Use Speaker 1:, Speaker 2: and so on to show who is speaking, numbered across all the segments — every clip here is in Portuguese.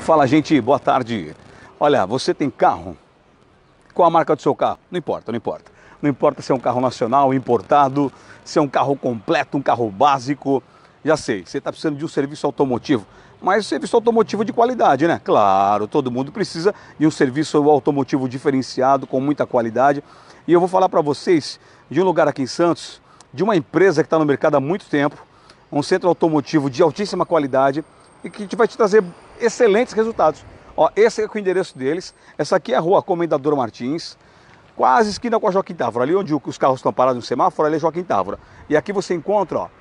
Speaker 1: Fala, gente, boa tarde. Olha, você tem carro? Qual a marca do seu carro? Não importa, não importa. Não importa se é um carro nacional, importado, se é um carro completo, um carro básico. Já sei, você está precisando de um serviço automotivo, mas um serviço automotivo de qualidade, né? Claro, todo mundo precisa de um serviço automotivo diferenciado, com muita qualidade. E eu vou falar para vocês de um lugar aqui em Santos, de uma empresa que está no mercado há muito tempo, um centro automotivo de altíssima qualidade e que vai te trazer excelentes resultados. Ó, esse é o endereço deles. Essa aqui é a rua Comendador Martins, quase esquina com a Joaquim Távora. Ali onde os carros estão parados no semáforo, ali é Joaquim Távora. E aqui você encontra, ó,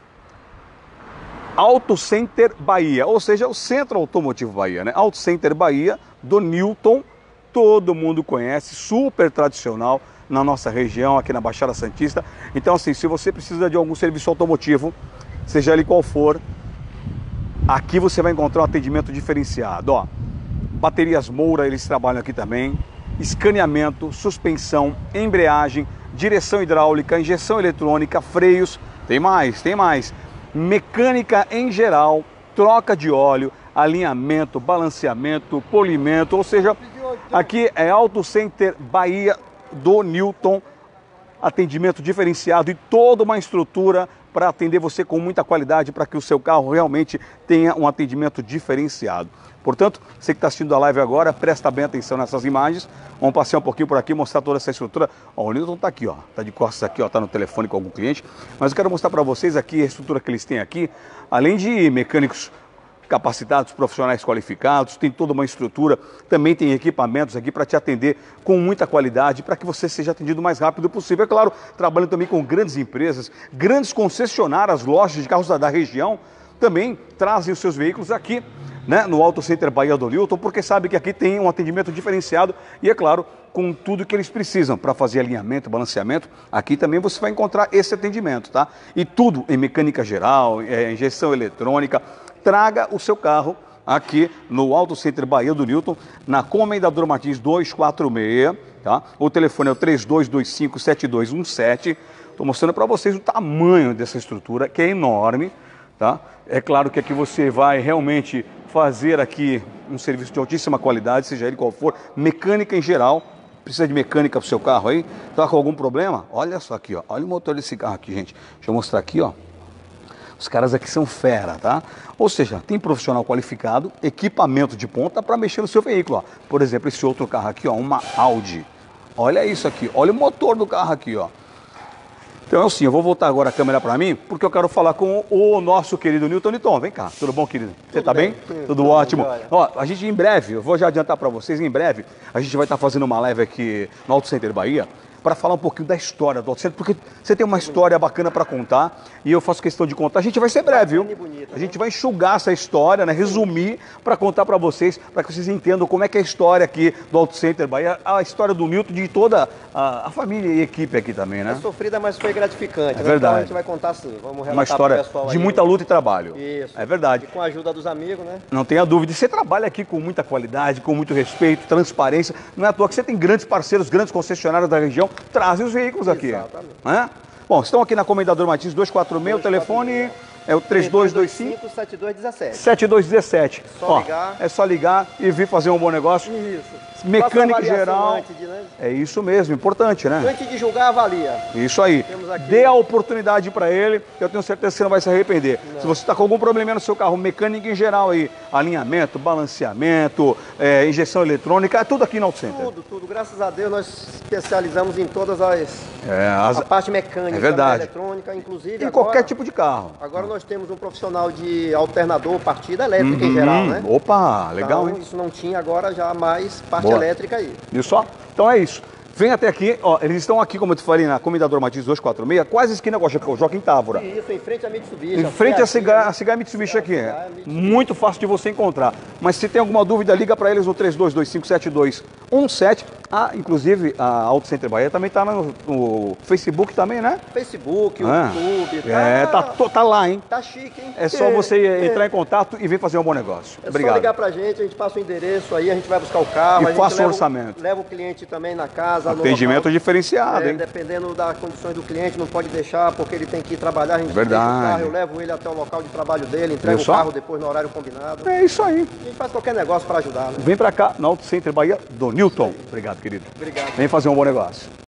Speaker 1: Auto Center Bahia, ou seja, o Centro Automotivo Bahia, né? Auto Center Bahia, do Newton, todo mundo conhece, super tradicional na nossa região, aqui na Baixada Santista. Então, assim, se você precisa de algum serviço automotivo, seja ele qual for, aqui você vai encontrar um atendimento diferenciado. Ó, baterias Moura, eles trabalham aqui também, escaneamento, suspensão, embreagem, direção hidráulica, injeção eletrônica, freios, tem mais, mecânica em geral, troca de óleo, alinhamento, balanceamento, polimento, ou seja, aqui é Auto Center Bahia do Newton, atendimento diferenciado e toda uma estrutura para atender você com muita qualidade, para que o seu carro realmente tenha um atendimento diferenciado. Portanto, você que está assistindo a live agora, presta bem atenção nessas imagens. Vamos passear um pouquinho por aqui, mostrar toda essa estrutura. Ó, o Newton está aqui, ó, está de costas aqui, ó, está no telefone com algum cliente. Mas eu quero mostrar para vocês aqui a estrutura que eles têm aqui. Além de mecânicos capacitados, profissionais qualificados, tem toda uma estrutura, também tem equipamentos aqui para te atender com muita qualidade, para que você seja atendido o mais rápido possível. É claro, trabalhando também com grandes empresas, grandes concessionárias, lojas de carros da região, também trazem os seus veículos aqui, né, no Auto Center Bahia do Newton, porque sabe que aqui tem um atendimento diferenciado e, é claro, com tudo que eles precisam para fazer alinhamento, balanceamento. Aqui também você vai encontrar esse atendimento, tá? E tudo em mecânica geral, injeção eletrônica. Traga o seu carro aqui no Auto Center Bahia do Newton, na Comendador Martins 246, tá? O telefone é o 3225-7217. Estou mostrando para vocês o tamanho dessa estrutura, que é enorme, tá? É claro que aqui você vai realmente fazer aqui um serviço de altíssima qualidade, seja ele qual for, mecânica em geral. Precisa de mecânica para o seu carro aí? Está com algum problema? Olha só aqui, ó. Olha o motor desse carro aqui, gente. Deixa eu mostrar aqui, ó. Os caras aqui são fera, tá? Ou seja, tem profissional qualificado, equipamento de ponta para mexer no seu veículo, ó. Por exemplo, esse outro carro aqui, ó, uma Audi. Olha isso aqui, olha o motor do carro aqui, ó. Então, assim, eu vou voltar agora a câmera para mim, porque eu quero falar com o nosso querido Newton. Newton, vem cá. Tudo bom, querido? Você tá bem? Tudo ótimo. Ó, a gente em breve, eu vou já adiantar para vocês, em breve, a gente vai estar fazendo uma live aqui no Auto Center Bahia, para falar um pouquinho da história do Auto Center, porque você tem uma história bacana para contar e eu faço questão de contar. A gente vai ser breve, viu? A gente vai enxugar essa história, né? Resumir para contar para vocês, para que vocês entendam como é que é a história aqui do Auto Center Bahia, a história do Newton, de toda a família e equipe aqui também, né?
Speaker 2: É sofrida, mas foi gratificante.
Speaker 1: É verdade.
Speaker 2: Então a gente vai contar assim, vamos relatar
Speaker 1: uma história
Speaker 2: pro pessoal
Speaker 1: de
Speaker 2: aí.
Speaker 1: muita luta e trabalho.
Speaker 2: Isso.
Speaker 1: É verdade.
Speaker 2: E com a ajuda dos amigos, né?
Speaker 1: Não tenha dúvida. E você trabalha aqui com muita qualidade, com muito respeito, transparência. Não é à toa que você tem grandes parceiros, grandes concessionários da região, trazem os veículos aqui.
Speaker 2: Exatamente.
Speaker 1: Né? Bom, estão aqui na Comendador Martins 246, o telefone é o 3225-7217.
Speaker 2: 7217. Só ligar.
Speaker 1: É só ligar e vir fazer um bom negócio.
Speaker 2: Isso.
Speaker 1: Mecânica
Speaker 2: Faça avaliação
Speaker 1: geral.
Speaker 2: antes de, né?
Speaker 1: É isso mesmo, importante, né?
Speaker 2: Antes de julgar, avalia.
Speaker 1: Isso aí.
Speaker 2: Temos aqui-
Speaker 1: Dê a oportunidade para ele, eu tenho certeza que você não vai se arrepender.
Speaker 2: Não.
Speaker 1: Se você está com algum probleminha no seu carro, mecânica em geral aí, alinhamento, balanceamento, injeção eletrônica, é tudo aqui no Auto Center.
Speaker 2: Tudo. Graças a Deus nós especializamos em todas as...
Speaker 1: A
Speaker 2: A parte mecânica,
Speaker 1: É verdade.
Speaker 2: eletrônica, inclusive
Speaker 1: Em
Speaker 2: agora,
Speaker 1: qualquer tipo de carro.
Speaker 2: Agora nós temos um profissional de alternador, partida elétrica em geral, né?
Speaker 1: Opa, legal,
Speaker 2: Então,
Speaker 1: hein?
Speaker 2: isso não tinha, agora já mais parte
Speaker 1: Boa.
Speaker 2: elétrica aí.
Speaker 1: Viu só? Então é isso. Vem até aqui, ó, eles estão aqui, como eu te falei, na Comendador Martins 246, quase esquina com o Joaquim Távora.
Speaker 2: Isso, em frente à Mitsubishi.
Speaker 1: Em frente a Cigar Mitsubishi aqui. Muito fácil de você encontrar. Mas se tem alguma dúvida, liga para eles no 3225-7217. Ah, inclusive a Auto Center Bahia também está no Facebook também, né?
Speaker 2: Facebook, YouTube.
Speaker 1: Tá lá, hein?
Speaker 2: Tá chique, hein?
Speaker 1: É só você entrar em contato e vir fazer um bom negócio.
Speaker 2: Obrigado. Só ligar pra gente, a gente passa o endereço aí, a gente vai buscar o carro.
Speaker 1: E faça o orçamento.
Speaker 2: Leva o cliente também na casa.
Speaker 1: Atendimento diferenciado, hein?
Speaker 2: Dependendo das condições do cliente, não pode deixar porque ele tem que ir trabalhar. A gente
Speaker 1: deixa o carro,
Speaker 2: eu levo ele até o local de trabalho dele, entrego o carro depois no horário combinado.
Speaker 1: É isso aí.
Speaker 2: A gente faz qualquer negócio para ajudar, né?
Speaker 1: Vem pra cá, na Auto Center Bahia, do Newton. Obrigado, querido.
Speaker 2: Obrigado.
Speaker 1: Vem fazer um bom negócio.